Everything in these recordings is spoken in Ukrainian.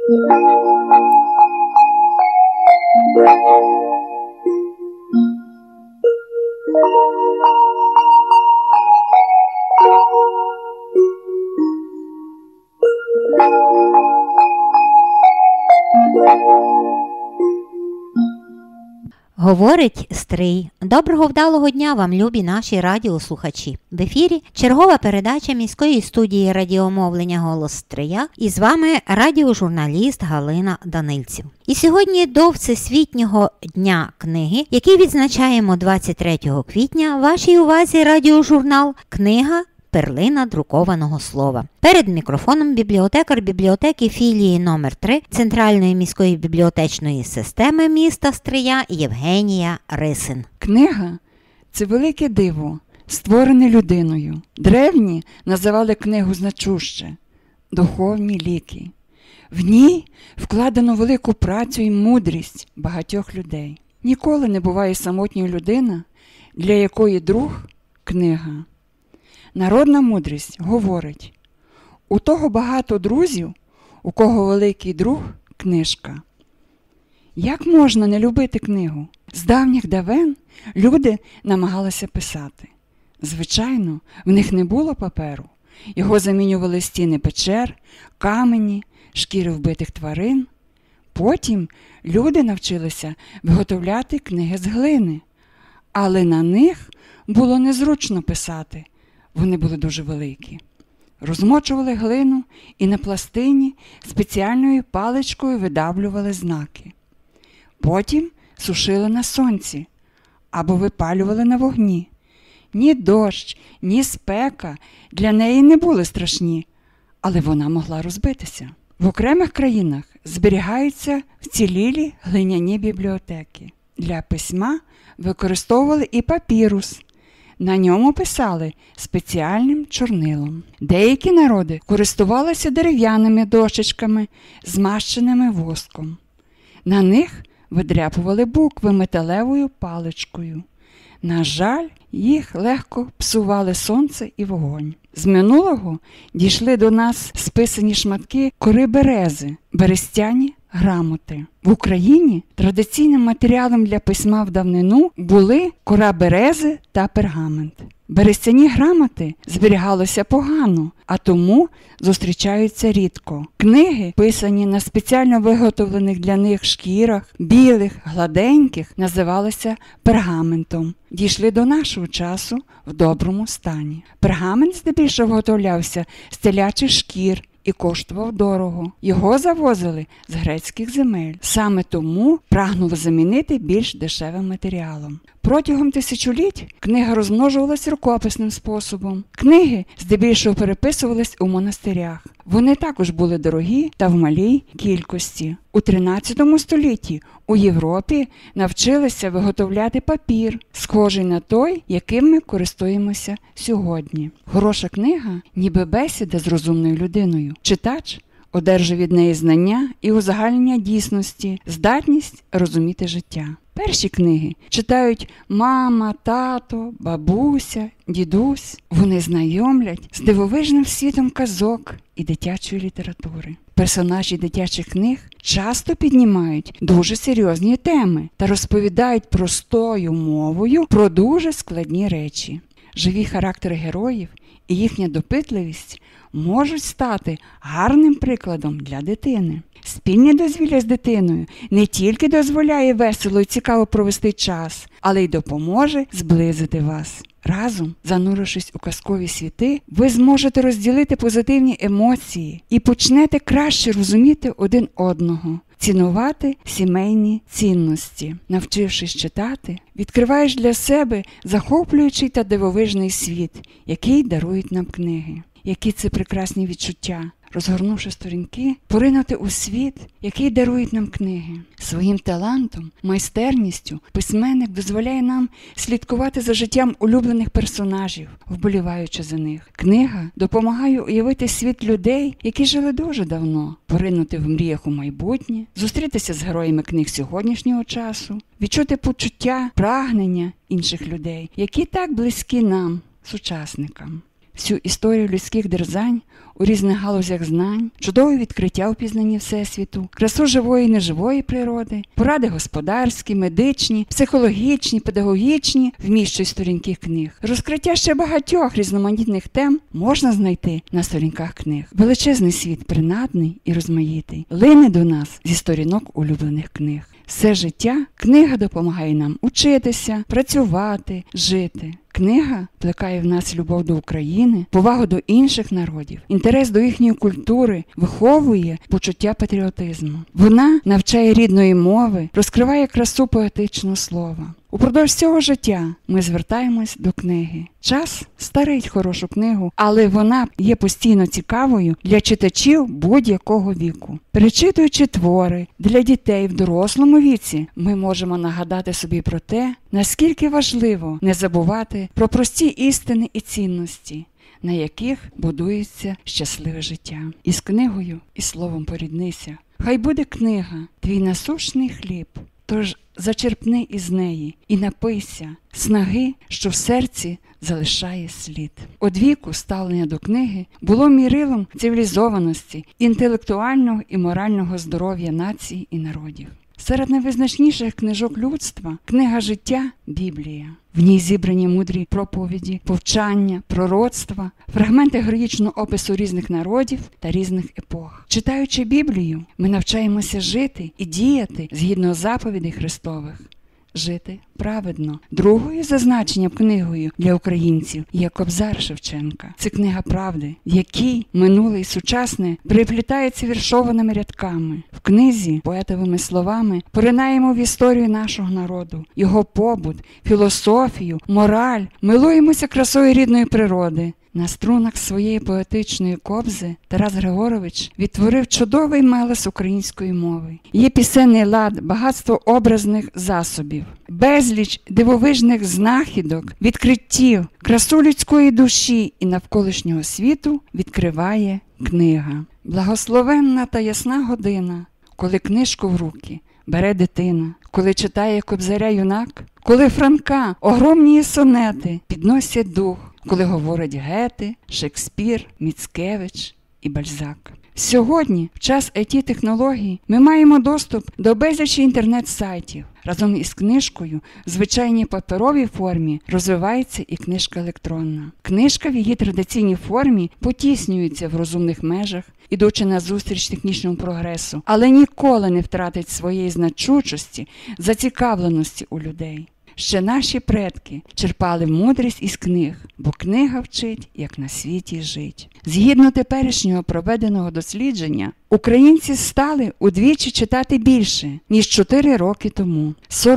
Говорить Стрий. Доброго вдалого дня вам, любі наші радіослухачі. В ефірі чергова передача міської студії радіомовлення «Голос Стрия» і з вами радіожурналіст Галина Данильців. І сьогодні до Всесвітнього дня книги, який відзначаємо 23 квітня, вашій увазі радіожурнал «Книга. Перлина друкованого слова». Перед мікрофоном бібліотекар бібліотеки філії номер 3 Центральної міської бібліотечної системи міста Стрия Євгенія Рисин. Книга – це велике диво, створене людиною. Древні називали книгу значуще – духовні ліки. В ній вкладено велику працю і мудрість багатьох людей. Ніколи не буває самотня людина, для якої друг – книга. Народна мудрість говорить: у того багато друзів, у кого великий друг – книжка. Як можна не любити книгу? З давніх давен люди намагалися писати. Звичайно, в них не було паперу. Його замінювали стіни печер, камені, шкіри вбитих тварин. Потім люди навчилися виготовляти книги з глини. Але на них було незручно писати. Вони були дуже великі. Розмочували глину і на пластині спеціальною паличкою видавлювали знаки. Потім сушили на сонці або випалювали на вогні. Ні дощ, ні спека для неї не були страшні, але вона могла розбитися. В окремих країнах зберігаються вцілілі глиняні бібліотеки. Для письма використовували і папірус. На ньому писали спеціальним чорнилом. Деякі народи користувалися дерев'яними дощечками, змащеними воском. На них видряпували букви металевою паличкою. На жаль, їх легко псували сонце і вогонь. З минулого дійшли до нас списані шматки кори берези, берестяні грамоти. В Україні традиційним матеріалом для письма в давнину були кора берези та пергамент. Берестяні грамоти зберігалися погано, а тому зустрічаються рідко. Книги, писані на спеціально виготовлених для них шкірах, білих, гладеньких, називалися пергаментом. Дійшли до нашого часу в доброму стані. Пергамент здебільшого виготовлявся з телячих шкір і коштував дорого. Його завозили з грецьких земель. Саме тому прагнули замінити більш дешевим матеріалом. Протягом тисячоліть книга розмножувалась рукописним способом. Книги здебільшого переписувались у монастирях. Вони також були дорогі та в малій кількості. У 13 столітті у Європі навчилися виготовляти папір, схожий на той, яким ми користуємося сьогодні. Хороша книга – ніби бесіда з розумною людиною. Читач одержує від неї знання і узагальнення дійсності, здатність розуміти життя. Перші книги читають мама, тато, бабуся, дідусь. Вони знайомлять з дивовижним світом казок і дитячої літератури. Персонажі дитячих книг часто піднімають дуже серйозні теми та розповідають простою мовою про дуже складні речі. Живі характери героїв і їхня допитливість можуть стати гарним прикладом для дитини. Спільне дозвілля з дитиною не тільки дозволяє весело і цікаво провести час, але й допоможе зблизити вас. Разом, занурившись у казкові світи, ви зможете розділити позитивні емоції і почнете краще розуміти один одного, цінувати сімейні цінності. Навчившись читати, відкриваєш для себе захоплюючий та дивовижний світ, який дарують нам книги. Які це прекрасні відчуття, розгорнувши сторінки, поринути у світ, який дарують нам книги. Своїм талантом, майстерністю письменник дозволяє нам слідкувати за життям улюблених персонажів, вболіваючи за них. Книга допомагає уявити світ людей, які жили дуже давно, поринути в мріях у майбутнє, зустрітися з героями книг сьогоднішнього часу, відчути почуття, прагнення інших людей, які так близькі нам, сучасникам. всю історію людських дерзань у різних галузях знань, чудові відкриття у пізнанні Всесвіту, красу живої і неживої природи, поради господарські, медичні, психологічні, педагогічні вміщують сторінки книг. Розкриття ще багатьох різноманітних тем можна знайти на сторінках книг. Величезний світ принадний і розмаїтий лине до нас зі сторінок улюблених книг. Все життя книга допомагає нам учитися, працювати, жити. Книга плекає в нас любов до України, повагу до інших народів, інтерес до їхньої культури, виховує почуття патріотизму. Вона навчає рідної мови, розкриває красу поетичного слова. Упродовж цього життя ми звертаємось до книги. Час старить хорошу книгу, але вона є постійно цікавою для читачів будь-якого віку. Перечитуючи твори для дітей в дорослому віці, ми можемо нагадати собі про те, наскільки важливо не забувати про прості істини і цінності, на яких будується щасливе життя. Із книгою і словом поріднися. Хай буде книга, твій насущний хліб, тож зачерпни із неї і напийся снаги, що в серці залишає слід. Одвіку ставлення до книги було мірилом цивілізованості, інтелектуального і морального здоров'я націй і народів. Серед найвизначніших книжок людства – книга життя – Біблія. В ній зібрані мудрі проповіді, повчання, пророцтва, фрагменти героїчного опису різних народів та різних епох. Читаючи Біблію, ми навчаємося жити і діяти згідно заповідей Христових. Жити праведно. Другою за значенням книгою для українців є Кобзар Шевченка. Це книга правди, в якій минуле і сучасне переплітаються віршованими рядками. В книзі поетовими словами поринаємо в історію нашого народу, його побут, філософію, мораль, милуємося красою рідної природи. На струнах своєї поетичної кобзи Тарас Григорович відтворив чудовий мелес української мови. Є пісенний лад, багатство образних засобів, безліч дивовижних знахідок, відкриттів, красу людської душі і навколишнього світу відкриває книга. Благословенна та ясна година, коли книжку в руки бере дитина, коли читає Кобзаря юнак, коли Франка огромні сонети підносять дух, коли говорять Гете, Шекспір, Міцкевич і Бальзак. Сьогодні, в час IT-технологій, ми маємо доступ до безлічі інтернет-сайтів. Разом із книжкою в звичайній паперовій формі розвивається і книжка електронна. Книжка в її традиційній формі потіснюється в розумних межах, ідучи назустріч технічному прогресу, але ніколи не втратить своєї значущості, зацікавленості у людей. Ще наші предки черпали мудрість із книг, бо книга вчить, як на світі жить. Згідно теперішнього проведеного дослідження, українці стали удвічі читати більше, ніж 4 роки тому.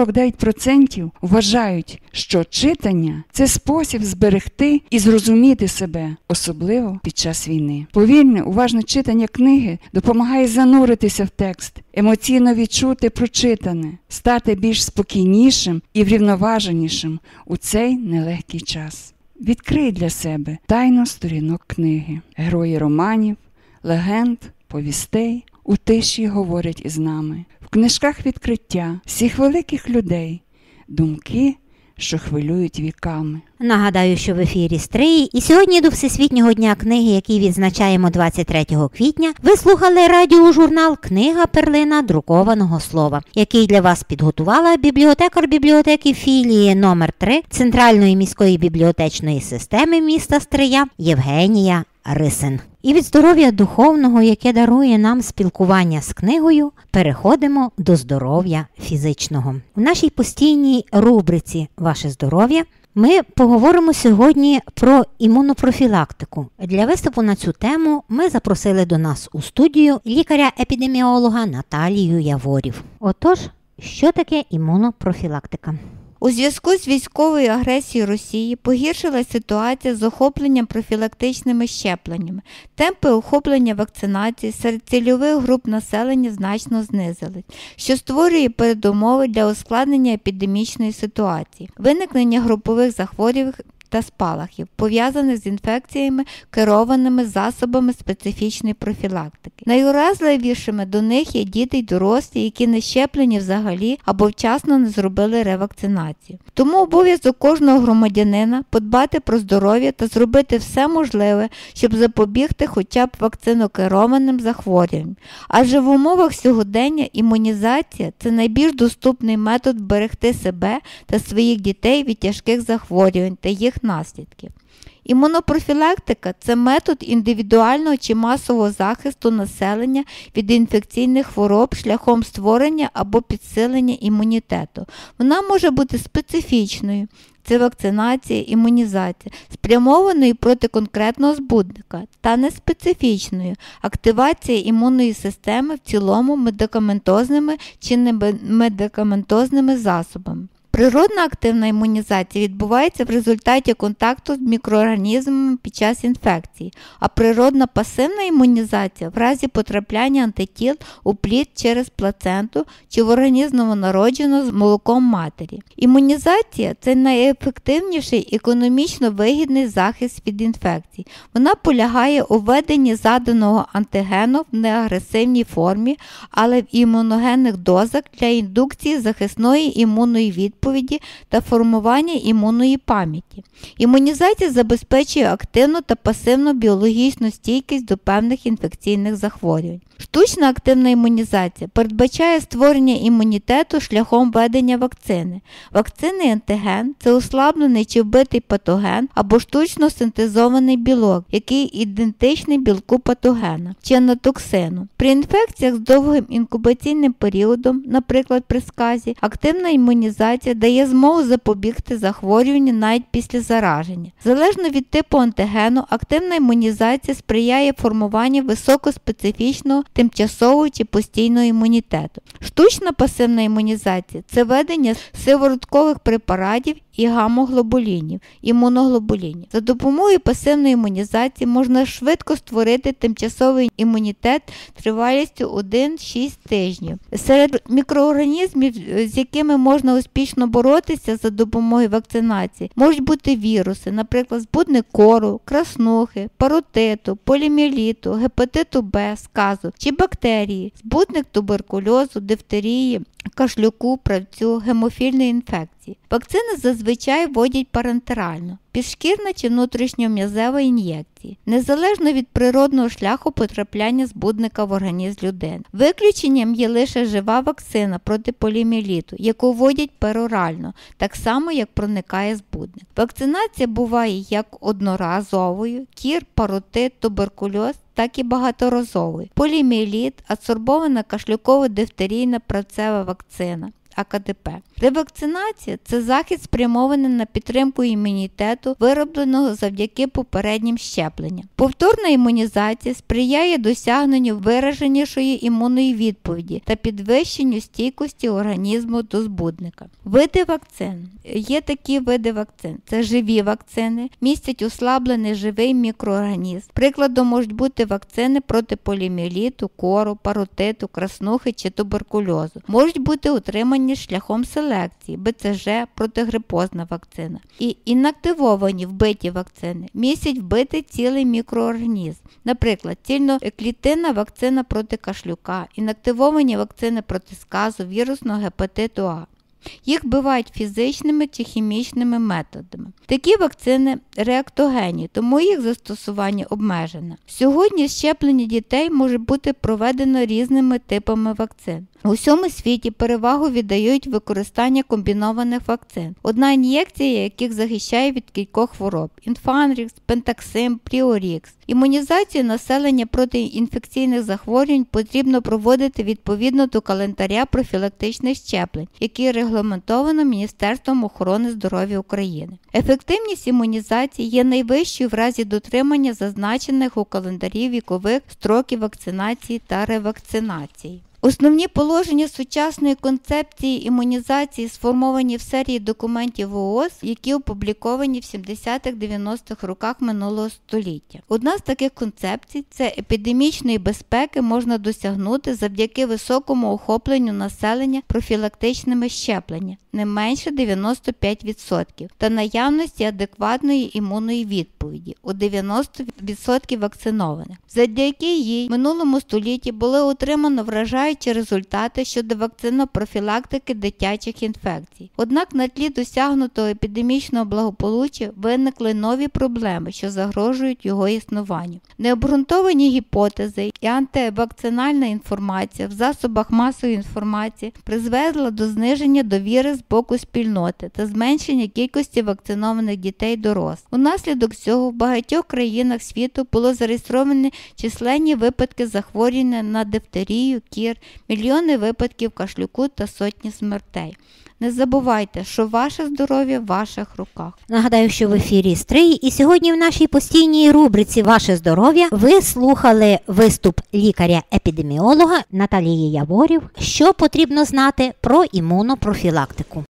49% вважають, що читання – це спосіб зберегти і зрозуміти себе, особливо під час війни. Повільне, уважне читання книги допомагає зануритися в текст, емоційно відчути прочитане, стати більш спокійнішим і врівноваженішим у цей нелегкий час. Відкрий для себе тайну сторінок книги. Герої романів, легенд, повістей у тиші говорять із нами. В книжках відкриття всіх великих людей, думки, що хвилюють віками. Нагадаю, що в ефірі Стрий, і сьогодні до Всесвітнього дня книги, який відзначаємо 23 квітня, ви слухали радіожурнал «Книга перлина друкованого слова», який для вас підготувала бібліотекар бібліотеки філії номер 3 Центральної міської бібліотечної системи міста Стрия Євгенія Рисин. І від здоров'я духовного, яке дарує нам спілкування з книгою, переходимо до здоров'я фізичного. У нашій постійній рубриці «Ваше здоров'я» ми поговоримо сьогодні про імунопрофілактику. Для виступу на цю тему ми запросили до нас у студію лікаря-епідеміолога Наталію Яворів. Отож, що таке імунопрофілактика? У зв'язку з військовою агресією Росії погіршилася ситуація з охопленням профілактичними щепленнями. Темпи охоплення вакцинації серед цільових груп населення значно знизились, що створює передумови для ускладнення епідемічної ситуації, виникнення групових захворювань та спалахів, пов'язаних з інфекціями, керованими засобами специфічної профілактики. Найуразливішими до них є діти й дорослі, які не щеплені взагалі або вчасно не зробили ревакцинацію. Тому обов'язок кожного громадянина подбати про здоров'я та зробити все можливе, щоб запобігти хоча б вакцинокерованим захворюванням. Адже в умовах сьогодення імунізація – це найбільш доступний метод вберегти себе та своїх дітей від тяжких захворювань та їх наслідків. Імунопрофілактика – це метод індивідуального чи масового захисту населення від інфекційних хвороб шляхом створення або підсилення імунітету. Вона може бути специфічною – це вакцинація, імунізація, спрямованою проти конкретного збудника, та неспецифічною – активація імунної системи в цілому медикаментозними чи немедикаментозними засобами. Природна активна імунізація відбувається в результаті контакту з мікроорганізмами під час інфекції, а природна пасивна імунізація в разі потрапляння антитіл у плід через плаценту чи в організм новонародженого з молоком матері. Імунізація – це найефективніший економічно вигідний захист від інфекцій. Вона полягає у введенні заданого антигену в неагресивній формі, але в імуногенних дозах для індукції захисної імунної відповіді та формування імунної пам'яті. Імунізація забезпечує активну та пасивну біологічну стійкість до певних інфекційних захворювань. Штучна активна імунізація передбачає створення імунітету шляхом введення вакцини. Вакцинний антиген – це ослаблений чи вбитий патоген або штучно синтезований білок, який ідентичний білку патогена чи анатоксину. При інфекціях з довгим інкубаційним періодом, наприклад при сказі, активна імунізація дає змогу запобігти захворюванню навіть після зараження. Залежно від типу антигену, активна імунізація сприяє формуванню високоспецифічного тимчасового чи постійного імунітету. Штучна пасивна імунізація – це введення сивороткових препаратів і гамоглобулінів, імуноглобулінів. За допомогою пасивної імунізації можна швидко створити тимчасовий імунітет тривалістю 1-6 тижнів. Серед мікроорганізмів, з якими можна успішно боротися за допомогою вакцинації, можуть бути віруси, наприклад, збудник кору, краснухи, паротиту, поліомієліту, гепатиту Б, сказу, чи бактерії, збудник туберкульозу, дифтерії, кашлюку, правцю, гемофільної інфекції. Вакцини зазвичай вводять парентерально, підшкірна чи внутрішньом'язева ін'єкції, незалежно від природного шляху потрапляння збудника в організм людини. Виключенням є лише жива вакцина проти поліомієліту, яку вводять перорально, так само, як проникає збудник. Вакцинація буває як одноразовою, кір, паротит, туберкульоз, так і багаторазовою. Поліомієліт, адсорбована кашлюково-дифтерійна правцева вакцина. АКДП. Ревакцинація – це захист, спрямований на підтримку імунітету, виробленого завдяки попереднім щепленням. Повторна імунізація сприяє досягненню вираженішої імунної відповіді та підвищенню стійкості організму до збудника. Види вакцин. Є такі види вакцин. Це живі вакцини, містять ослаблений живий мікроорганізм. Прикладом можуть бути вакцини проти поліомієліту, кору, паротиту, краснухи чи туберкульозу. Можуть бути отримані шляхом селекції, БЦЖ, протигрипозна вакцина. І інактивовані вбиті вакцини містять вбитий цілий мікроорганізм. Наприклад, цільноклітинна вакцина проти кашлюка, інактивовані вакцини проти сказу, вірусного гепатиту А. Їх вбивають фізичними чи хімічними методами. Такі вакцини реактогенні, тому їх застосування обмежене. Сьогодні щеплення дітей може бути проведено різними типами вакцин. У всьому світі перевагу віддають використання комбінованих вакцин, одна ін'єкція яких захищає від кількох хвороб – інфанрікс, пентаксим, пріорікс. Імунізацію населення проти інфекційних захворювань потрібно проводити відповідно до календаря профілактичних щеплень, який регламентовано Міністерством охорони здоров'я України. Ефективність імунізації є найвищою в разі дотримання зазначених у календарі вікових строків вакцинації та ревакцинації. Основні положення сучасної концепції імунізації сформовані в серії документів ООС, які опубліковані в 70-х-90-х роках минулого століття. Одна з таких концепцій – це епідемічної безпеки можна досягнути завдяки високому охопленню населення профілактичними щепленнями, не менше 95%, та наявності адекватної імунної відповіді у 90% вакцинованих. Завдяки їй в минулому столітті були отримано вражаючі результати щодо вакцинопрофілактики дитячих інфекцій. Однак на тлі досягнутого епідемічного благополуччя виникли нові проблеми, що загрожують його існуванню. Необґрунтовані гіпотези і антивакцинальна інформація в засобах масової інформації призвела до зниження довіри з боку спільноти та зменшення кількості вакцинованих дітей і дорослих. Унаслідок цього в багатьох країнах світу було зареєстровані численні випадки захворювання на дифтерію, кір, мільйони випадків кашлюку та сотні смертей. Не забувайте, що ваше здоров'я в ваших руках. Нагадаю, що в ефірі Стрий, і сьогодні в нашій постійній рубриці «Ваше здоров'я» ви слухали виступ лікаря-епідеміолога Наталії Яворів, що потрібно знати про імунопрофілактику.